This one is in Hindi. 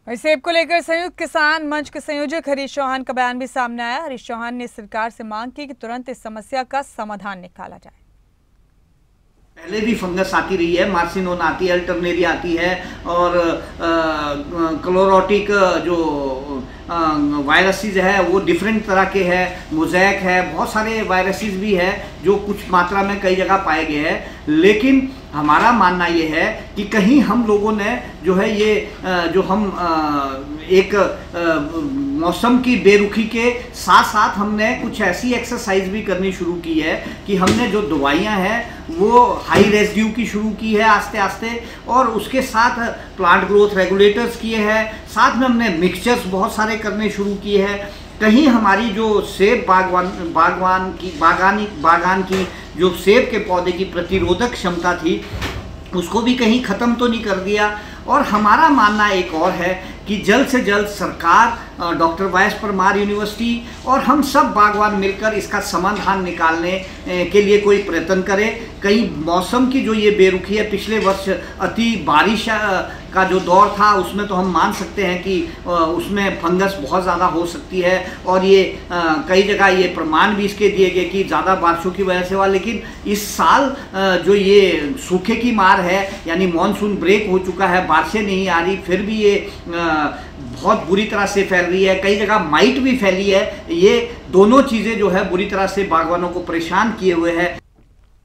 इस सेब को लेकर संयुक्त किसान मंच के संयोजक हरीश चौहान का बयान भी सामने आया। हरीश चौहान ने सरकार से मांग की कि तुरंत इस समस्या का समाधान निकाला जाए। पहले भी फंगस आती रही है, मार्सिनोन आती है, अल्टरनेरिया आती है और क्लोरोटिक जो वायरसेस है वो डिफरेंट तरह के हैं, मोज़ेक है, बहुत सारे वायरसेस भी है जो कुछ मात्रा में कई जगह पाए गए हैं। लेकिन हमारा मानना ये है कि कहीं हम लोगों ने जो है ये जो हम एक मौसम की बेरुखी के साथ साथ हमने कुछ ऐसी एक्सरसाइज भी करनी शुरू की है कि हमने जो दवाइयां हैं वो हाई रेजिड्यू की शुरू की है आस्ते आस्ते, और उसके साथ प्लांट ग्रोथ रेगुलेटर्स किए हैं, साथ में हमने मिक्सचर्स बहुत सारे करने शुरू किए हैं। कहीं हमारी जो सेब बागान की जो सेब के पौधे की प्रतिरोधक क्षमता थी उसको भी कहीं ख़त्म तो नहीं कर दिया। और हमारा मानना एक और है कि जल्द से जल्द सरकार, डॉक्टर वाई.एस. परमार यूनिवर्सिटी और हम सब बागवान मिलकर इसका समाधान निकालने के लिए कोई प्रयत्न करें। कहीं मौसम की जो ये बेरुखी है, पिछले वर्ष अति बारिश का जो दौर था उसमें तो हम मान सकते हैं कि उसमें फंगस बहुत ज़्यादा हो सकती है, और ये कई जगह ये प्रमाण भी इसके दिए गए कि ज़्यादा बारिशों की वजह से हुआ। लेकिन इस साल जो ये सूखे की मार है, यानी मानसून ब्रेक हो चुका है, बारिशें नहीं आ रही, फिर भी ये बहुत बुरी तरह से फैल रही है, कई जगह माइट भी फैली है। ये दोनों चीज़ें जो है बुरी तरह से बागवानों को परेशान किए हुए हैं।